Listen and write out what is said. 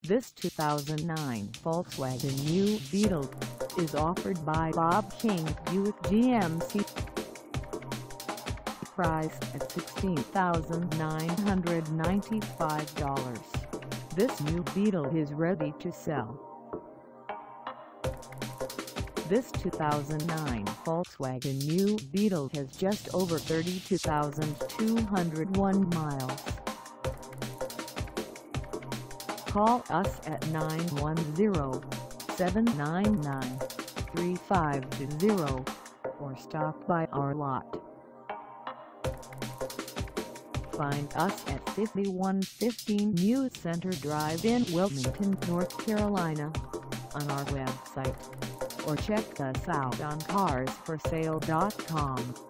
This 2009 Volkswagen New Beetle is offered by King Buick GMC. Priced at $16,995, this new Beetle is ready to sell. This 2009 Volkswagen New Beetle has just over 32,201 miles. Call us at 910-799-3520 or stop by our lot. Find us at 5115 New Center Drive in Wilmington, North Carolina, on our website, or check us out on carsforsale.com.